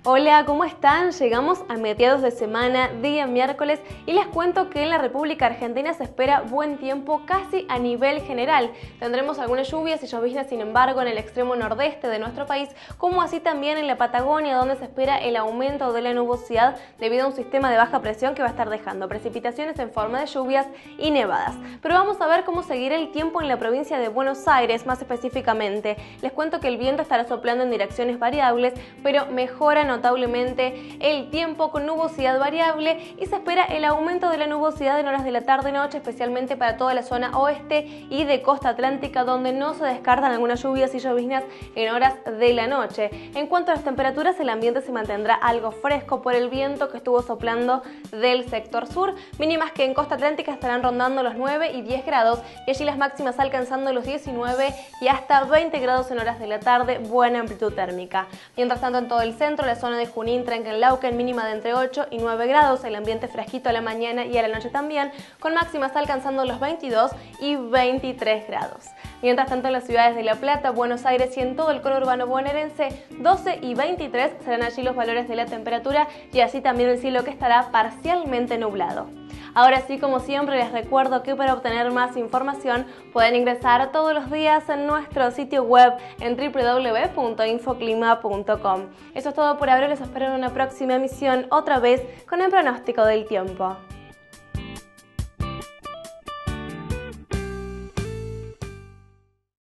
Hola, ¿cómo están? Llegamos a mediados de semana, día miércoles, y les cuento que en la República Argentina se espera buen tiempo casi a nivel general. Tendremos algunas lluvias y lloviznas, sin embargo, en el extremo nordeste de nuestro país, como así también en la Patagonia, donde se espera el aumento de la nubosidad debido a un sistema de baja presión que va a estar dejando precipitaciones en forma de lluvias y nevadas. Pero vamos a ver cómo seguirá el tiempo en la provincia de Buenos Aires, más específicamente. Les cuento que el viento estará soplando en direcciones variables, pero mejora notablemente el tiempo con nubosidad variable y se espera el aumento de la nubosidad en horas de la tarde-noche, especialmente para toda la zona oeste y de costa atlántica, donde no se descartan algunas lluvias y lloviznas en horas de la noche. En cuanto a las temperaturas, el ambiente se mantendrá algo fresco por el viento que estuvo soplando del sector sur, mínimas que en costa atlántica estarán rondando los 9 y 10 grados y allí las máximas alcanzando los 19 y hasta 20 grados en horas de la tarde, buena amplitud térmica. Mientras tanto, en todo el centro, la zona de Junín, Trenquelauquen, mínima de entre 8 y 9 grados, el ambiente fresquito a la mañana y a la noche también, con máximas alcanzando los 22 y 23 grados. Mientras tanto, en las ciudades de La Plata, Buenos Aires y en todo el conurbano bonaerense, 12 y 23 serán allí los valores de la temperatura y así también el cielo, que estará parcialmente nublado. Ahora sí, como siempre, les recuerdo que para obtener más información pueden ingresar todos los días en nuestro sitio web en www.infoclima.com. Eso es todo por ahora, les espero en una próxima emisión, otra vez con el pronóstico del tiempo.